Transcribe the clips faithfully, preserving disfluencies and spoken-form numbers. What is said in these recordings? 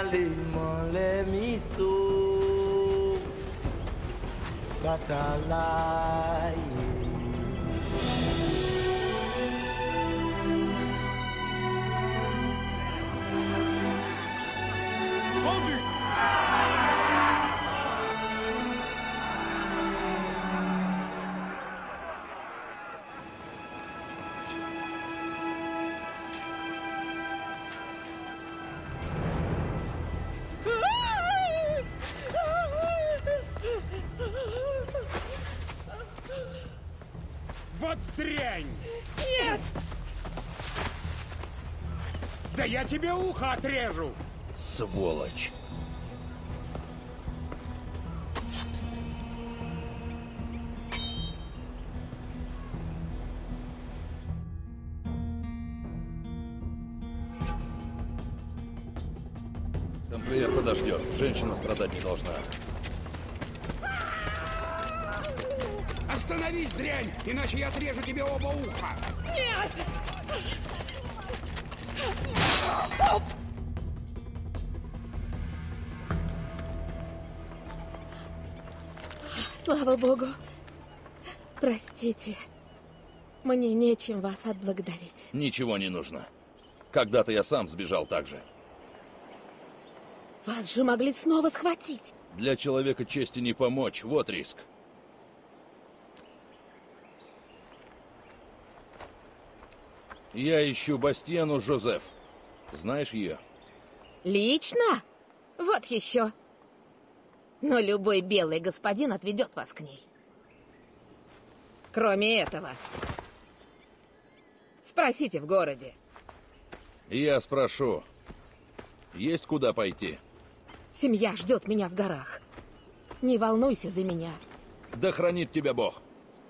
Aliman le miso Katalai. Vendu. Вот дрянь! Нет! Да я тебе ухо отрежу! Сволочь! Тамплиер подождет. Женщина страдать не должна. Остановись, дрянь, иначе я отрежу тебе оба уха! Нет! Слава Богу. Простите. Мне нечем вас отблагодарить. Ничего не нужно. Когда-то я сам сбежал так же. Вас же могли снова схватить. Для человека чести не помочь. Вот риск. Я ищу Бастиану Жозеф. Знаешь ее? Лично? Вот еще. Но любой белый господин отведет вас к ней. Кроме этого. Спросите в городе. Я спрошу. Есть куда пойти? Семья ждет меня в горах. Не волнуйся за меня. Да хранит тебя Бог.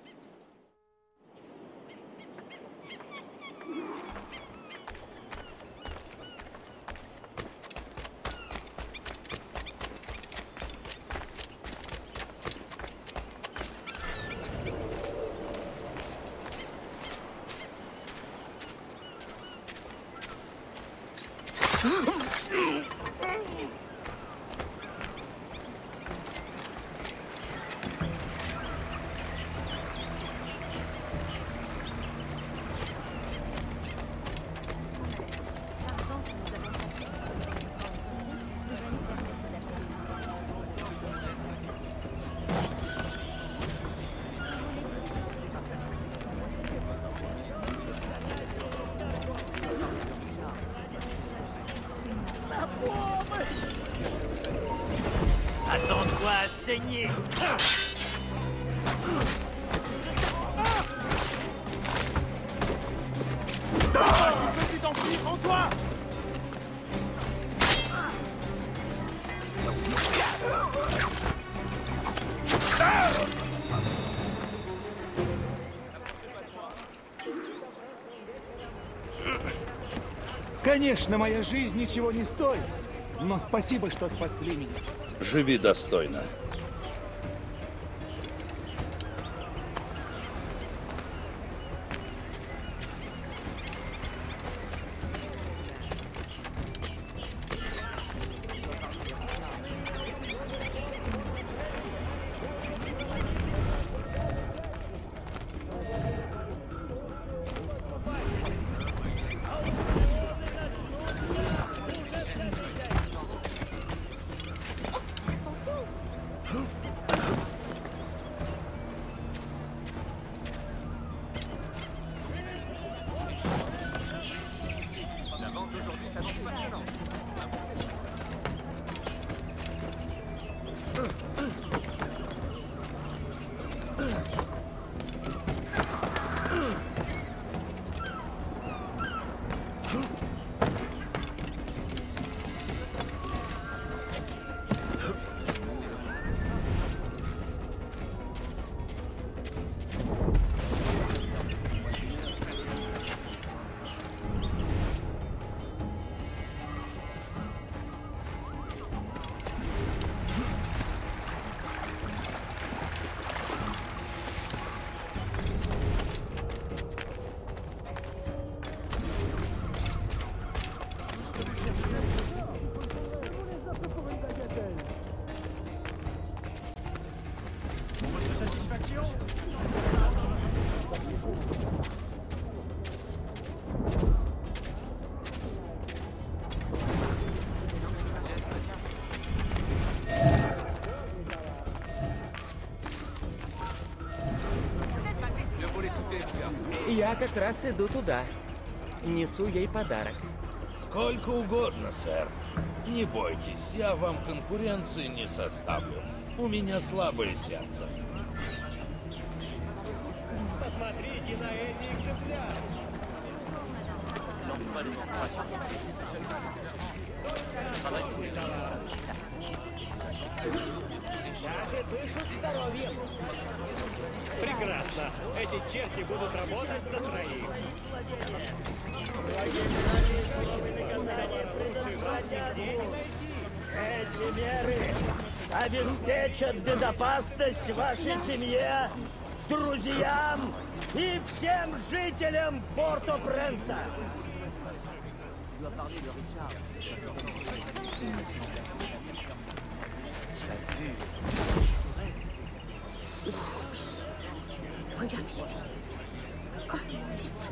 Attends-toi à saigner. Petit enfant, prends-toi. Конечно, моя жизнь ничего не стоит, но спасибо, что спасли меня. Живи достойно. Я как раз иду туда. Несу ей подарок. Сколько угодно, сэр. Не бойтесь, я вам конкуренции не составлю. У меня слабое сердце. Посмотрите на эти экземпляры. Даже дышат здоровьем. Прекрасно. Эти черти будут работать за троих. Эти меры обеспечат безопасность вашей семье, друзьям и всем жителям Порто-Пренса. Regarde ici. Oh, c'est vrai.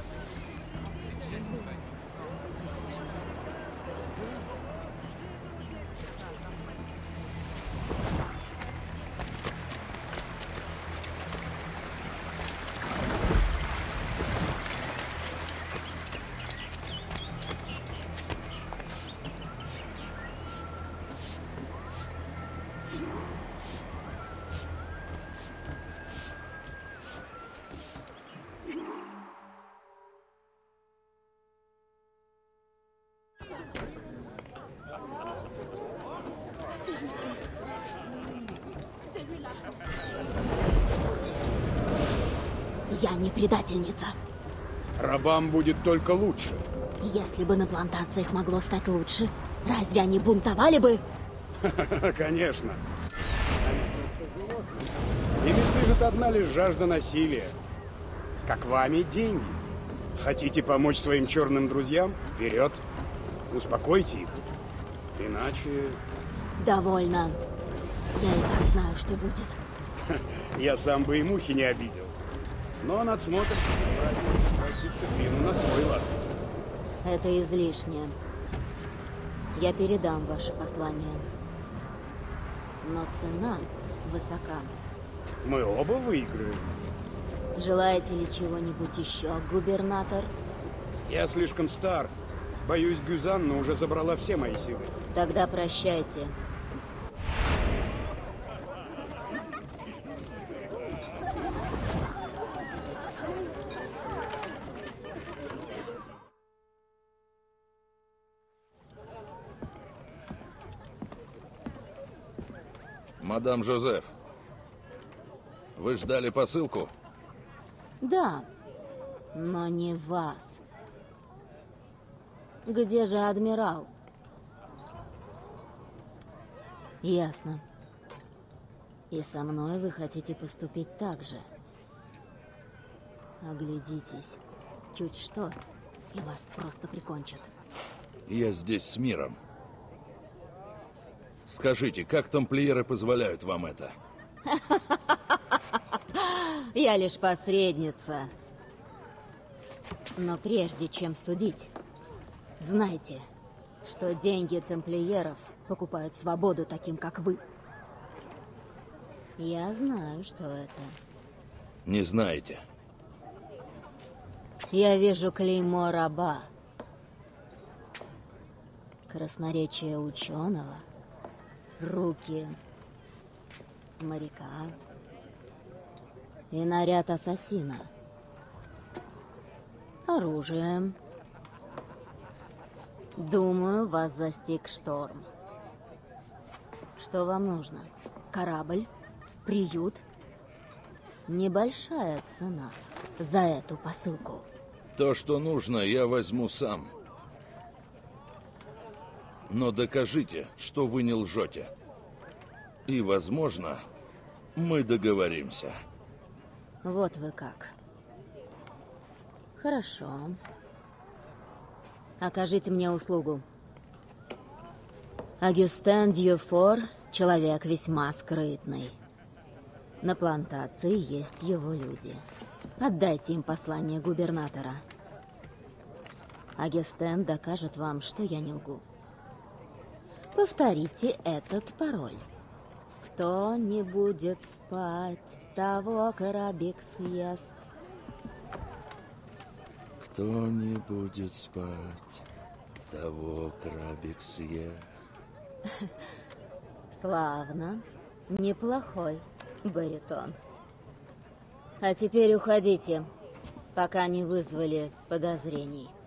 Я не предательница. Рабам будет только лучше. Если бы на плантациях могло стать лучше, разве они бунтовали бы? Конечно. Ими движет одна лишь жажда насилия. Как вами деньги. Хотите помочь своим черным друзьям? Вперед. Успокойте их. Иначе... Довольно. Я и так знаю, что будет. Я сам бы и мухи не обидел. Но надсмотрщик брать дисциплину на свой лад. Это излишне. Я передам ваше послание. Но цена высока. Мы оба выиграем. Желаете ли чего-нибудь еще, губернатор? Я слишком стар. Боюсь, Гюзанна уже забрала все мои силы. Тогда прощайте. Мадам Жозеф, вы ждали посылку? Да, но не вас. Где же адмирал? Ясно. И со мной вы хотите поступить так же. Оглядитесь. Чуть что, и вас просто прикончат. Я здесь с миром. Скажите, как тамплиеры позволяют вам это? Я лишь посредница. Но прежде чем судить, знайте, что деньги тамплиеров покупают свободу таким, как вы. Я знаю, что это. Не знаете. Я вижу клеймо раба. Красноречие ученого. Руки моряка и наряд ассасина. Оружие. Думаю, вас застиг шторм. Что вам нужно? Корабль? Приют? Небольшая цена за эту посылку. То, что нужно, я возьму сам. Но докажите, что вы не лжете. И, возможно, мы договоримся. Вот вы как. Хорошо. Окажите мне услугу. Агюстен Дьюфор — человек весьма скрытный. На плантации есть его люди. Отдайте им послание губернатора. Агюстен докажет вам, что я не лгу. Повторите этот пароль. Кто не будет спать, того Карабик съест. Кто не будет спать, того крабик съест. Славно. Неплохой баритон. А теперь уходите, пока не вызвали подозрений.